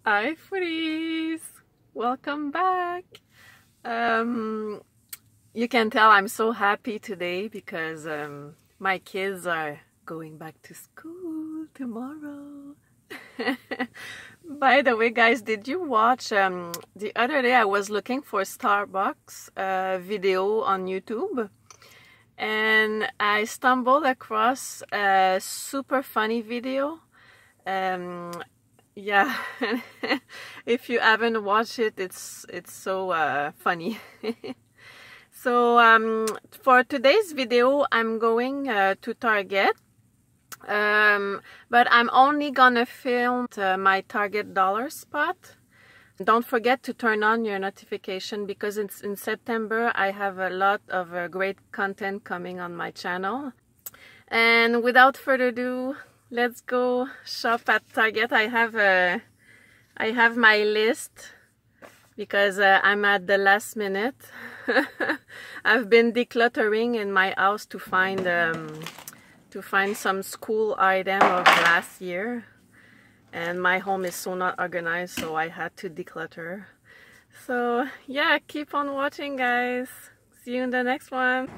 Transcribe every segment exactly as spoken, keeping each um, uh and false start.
Hi foodies! Welcome back! Um, you can tell I'm so happy today because um, my kids are going back to school tomorrow. By the way, guys, did you watch um, the other day I was looking for Starbucks uh, video on YouTube and I stumbled across a super funny video. Um, Yeah, if you haven't watched it, it's it's so uh, funny. So um, for today's video, I'm going uh, to Target, um, but I'm only gonna film uh, my Target dollar spot. Don't forget to turn on your notification because it's in September. I have a lot of uh, great content coming on my channel. And without further ado, let's go shop at Target. I have a, I have my list because uh, I'm at the last minute. I've been decluttering in my house to find um, to find some school item of last year, and my home is so not organized, so I had to declutter. So yeah, keep on watching, guys. See you in the next one.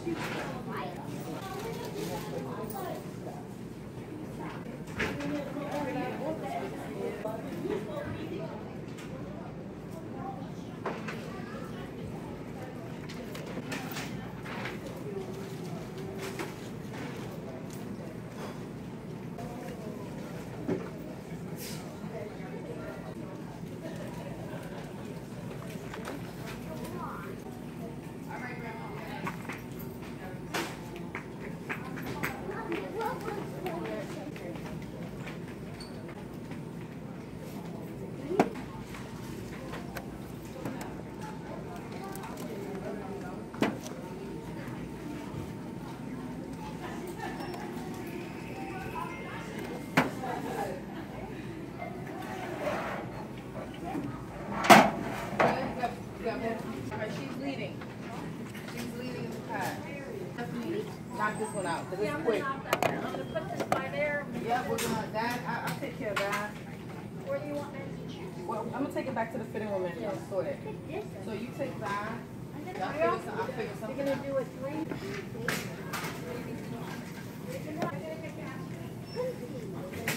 Knock this one out, because it's quick. I'm gonna put this by there. Yeah, we're gonna, that, I, I'll take care of that. Where do you want me to choose? Well, I'm gonna take it back to the fitting room and uh, sort it. So you take that. I'll figure, some, I'll figure something You're out. gonna do a three.